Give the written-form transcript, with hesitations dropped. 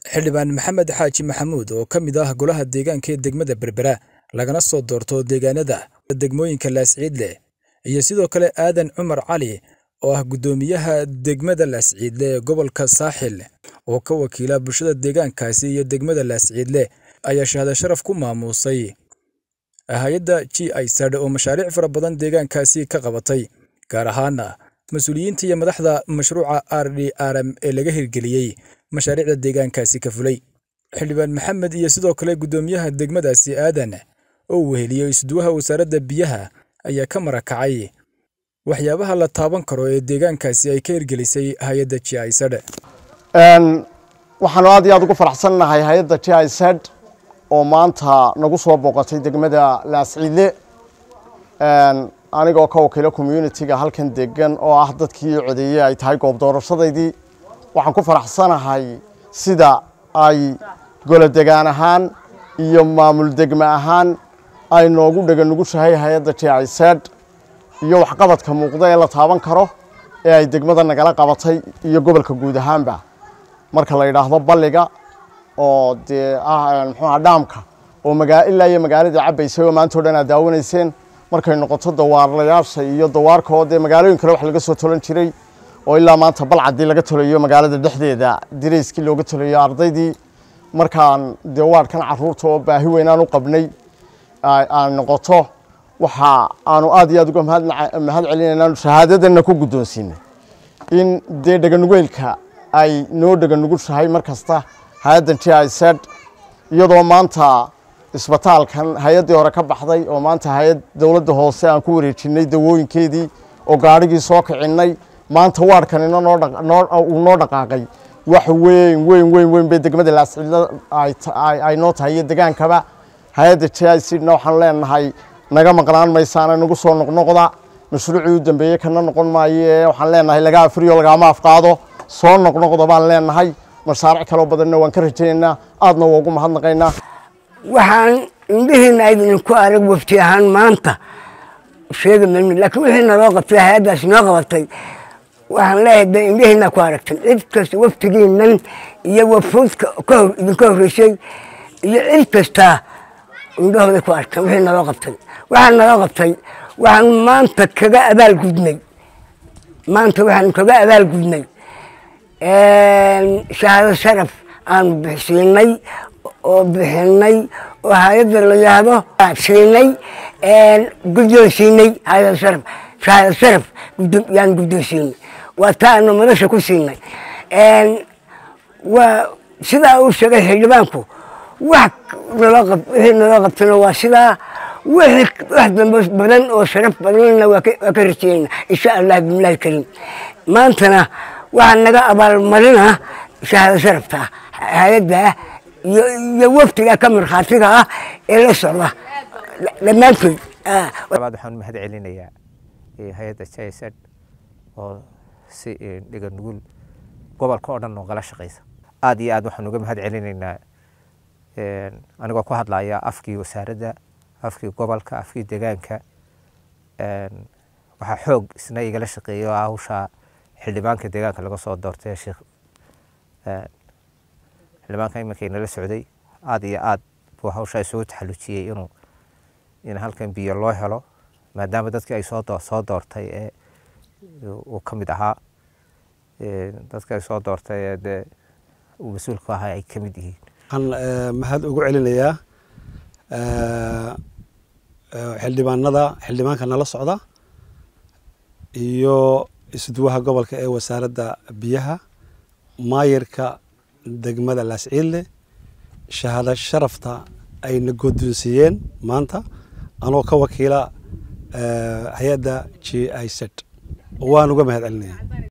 xildhibaan Maxamed Xaaji Maxamuud oo ka mid ah golaha deegaanka ee degmada Berbera lagana soo doorto deegaanada degmooyinka Laasciidle iyo sidoo kale Aadan Cumar Cali oo ah gudoomiyaha degmada Laasciidle ee gobolka Saaxil oo ka wakiila bulshada deegaankaasi iyo degmada Laasciidle ayaa shahaado sharaf ku maamusay hay'adda GIZ oo mashaariic fara badan deegaankaasi ka qabatay gaar ahaan mas'uuliyiinta iyo madaxda mashruuca RDRM ee laga hirgeliyay mashaariicda deegaankaasi ka fulay xildhibaan Maxamed iyo sidoo kale gudoomiyaha degmadaasi Aadan oo weheliyay isduwaha wasaaradda biyaha ayaa ka marakacay waxyaabaha la taaban karo ee deegaankaasi ay ka hirgelisay hay'adda GIZ waxaan aad iyo aad ugu faraxsanahay hay'adda GIZ oo maanta nagu soo booqatay degmada Laasciidle anigoo ka wakiilo community-ga halkan degan oo ah dadkii codeeyay ay tahay goob doorashadeedii waxaan ku faraxsanahay sida ay golo deegaan ahaan iyo maamul degmo ahaan ay noogu dhagan nugushahay hay'adda GIZ iyo waxqabadka muuqda ee la taaban karo ee ay degmada nagala qabatay iyo gobolka guud ahaanba marka la yiraahdo balliga oo dhaamka oo ilaa iyo magaalada cabaysay oo maanta oo dhan aad daawanayseen markay noqoto dawaarlayaasha iyo dawaarkooda magaalooyin kale wax laga soo tolan jiray oo ilaa maanta balcadii laga tolayo magaalada dhexdeeda direyskii looga tolayo ardaydii markaan dawaarkan caruurta oo baahi weyn aan u qabnay aan noqoto waxa aanu aad iyo aad uga mahad celinaynaa shahaadadana ku gudoonsiinay in dhaganugulka ay noo dhaganugushahay markasta hay'adda GIZ iyadoo maanta isbitaalkan hay'adii hore ka baxday oo maanta hay'ad dawladda hoose aan ku wareejinay dawooyinkeedii oo gaarigii soo kicinay maanta waarkan noo dhaqaaqay wax weyn bay degmada Laasciidle ay noo tahay deegaankaba hay'adda GIZ waxaan leenahay naga maqnaan maysaan nagu soo noqnoqda mashruucii u dambeeyay kana noqon maayo waxaan leenahay laga afriyo laga ma afqaado soo noqnoqda baan leenahay mashaariic kale oo badan waan ka rajaynaynaa aadna ugu mahadnaqaynaa waxaan indhihiina idin ku arag wafti ahaan maanta sheegay laakiin wixii naloo qabtay hay'addaas noo qabatay waxaan leeyahay indhihiina ku aragtay cid kasta waftigiinan iyo wafuudka idinka horreysay iyo cid kasta indhahooda ku arkan wixii naloo qabtay waxaan naloo qabtay waxaan maanta kaga abaalgudnay shahaado sharaf aan bixinay oo hay'adda la yiraahdo siinay guddoonsiinay shahaado sharaf yaan guddoonsiinay waa taanu madasha ku siinay waa sidaa uu sheegay xildhibaanku wixii naloo qabtayna waa sidaa wax dambe badan oo sharaf badanna waa ka rajaynaa insha allah billahi kariim maantana waxaan naga abaalmarina shahaado sharafta hay'adda iyo waftiga ka markhaatiga ah ee la socda dhammaantood waxaan mahad celinayaa hay'adda GIZ oo si dhiga nugul gobolka oo dhan nogala shaqeysa aad iyo aad waxaan uga mahad celinaynaa anigoo ku hadlaya afkii wasaaradda afkii gobolka afkii deegaanka waxaa xoog isna igala shaqeeyo hawsha xildhibaanka deegaanka laga soo doortay sheekh xildhibaanka imankay nala socday aad iyo aad buu hawsha soo taxallujiyay in halkan biyo loo helo maadaama dadkii ay soo doortay ee uu ka mid ahaa dadka ay soo doortay ee uu mas'uulka ahaa ay ka mid yihiin waxaan mahad ugu celinayaa xildhibaanka nala socda iyo isduwaha gobolka ee wasaaradda biyaha maayirka degmada Laasciidle shahaado sharafta ayna guddoonsiiyeen maanta anoo ka wakiila hay'adda GIZ waan uga mahad celinayaa